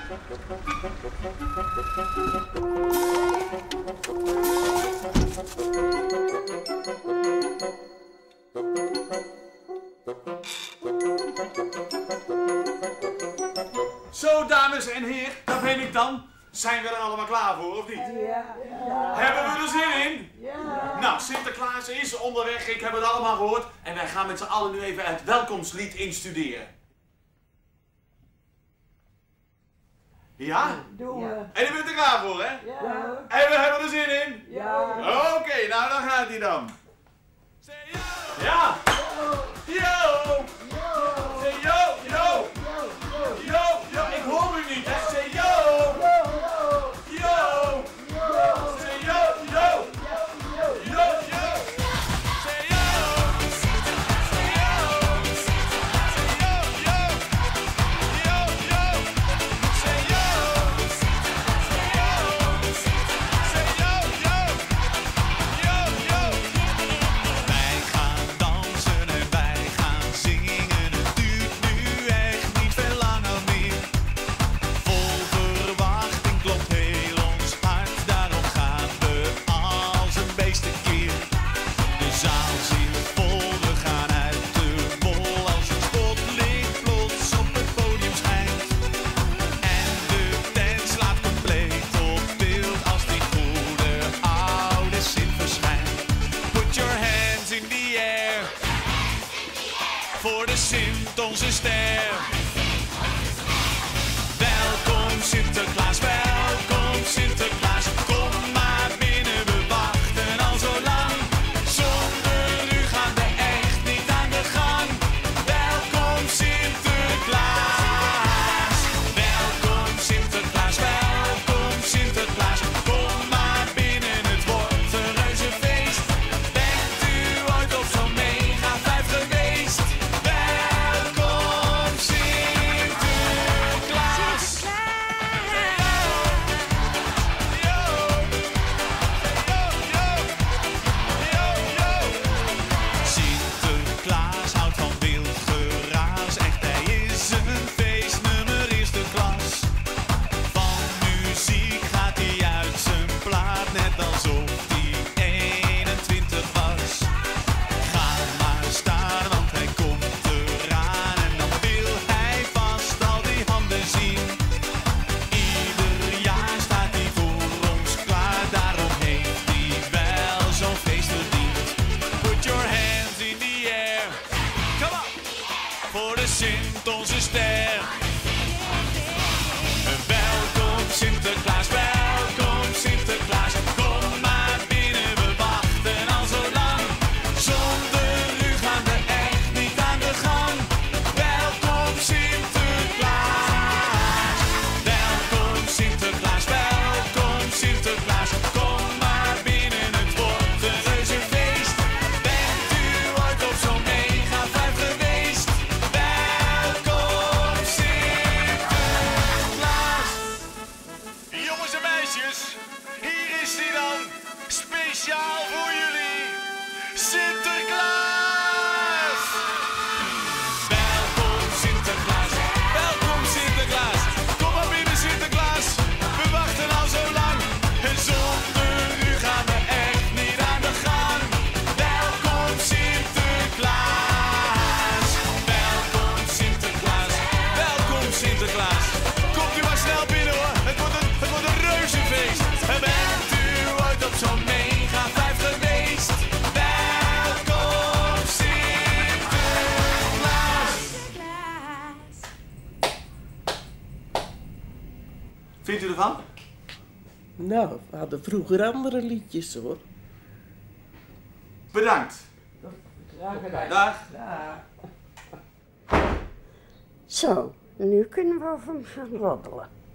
Zo, dames en heren, daar ben ik dan. Zijn we er allemaal klaar voor, of niet? Ja. Hebben we er zin in? Ja. Nou, Sinterklaas is onderweg, ik heb het allemaal gehoord. En wij gaan met z'n allen nu even het welkomstlied instuderen. Ja? Doen we. En u bent er klaar voor, hè? Ja. En we hebben er zin in? Ja. Oké, nou dan gaat hij dan. Ja! Yo! Say yo! Yo! Yo! Yo! Ik hoor u niet, hè? Say yo! Yo! Say yo! Yo! Yo! Yo! Say yo! Say yo! Say yo! Yo! Yo! Yo! Say yo! Say yo! Say yo! Yo! Yo! Yo! Wij gaan dansen en wij gaan zingen. Het duurt nu echt niet veel langer meer. Vol verwachting klopt heel ons hart. Daarom gaan we als een beest tekeer. De zaal zit vol, we gaan uit de bol. Als het spotlicht plots op het podium schijnt. En de tent slaat compleet op beeld als die goede oude Sint verschijnt. Put your hands in the air. Voor de Sint, onze ster. Welkom Sinterklaas, welkom Sinterklaas. Kom maar binnen, we wachten al zo lang. Zonder u gaan we echt niet aan de gang. Welkom Sinterklaas. Welkom Sinterklaas, welkom Sinterklaas. Kom maar binnen, het wordt een reuze feest. Bent u ooit op zo'n mega 5 geweest? Welkom Sinterklaas. Sinterklaas houdt van wild geraas. Echt, hij is een feestnummer eerste klas. Van muziek gaat hij uit zijn plaat, net alsof hij 21 was. Ga maar staan, want hij komt eraan. En dan wil hij vast al die handen zien. Ieder jaar staat hij voor ons klaar. Daarom heeft hij wel zo'n feest verdiend. Put your hands in the air. Come on. Voor de Sint, onze ster. Welkom Sinterklaas, welkom Sinterklaas. Kom maar binnen, we wachten al zo lang. Zonder u gaan we echt niet aan de gang. Welkom Sinterklaas. Welkom Sinterklaas, welkom Sinterklaas. Kom maar binnen, het wordt een reuze feest. Bent u ooit op zo'n mega 5 geweest? Welkom Sinterklaas. Jongens en meisjes, hier is hij dan. Speciaal voor jullie, Sinterklaas. Welkom Sinterklaas, welkom Sinterklaas. Kom maar binnen Sinterklaas, we wachten al zo lang. En zonder u gaan we echt niet aan de gang. Welkom Sinterklaas. Welkom Sinterklaas, welkom Sinterklaas. Komt u maar snel binnen hoor, het wordt een reuzenfeest. En bent u ooit op zo'n mega 5 geweest? Welkom Sinterklaas. Vindt u ervan? Nou, we hadden vroeger andere liedjes hoor. Bedankt. Graag gedaan. Dag. Zo, nu kunnen we over hem gaan roddelen.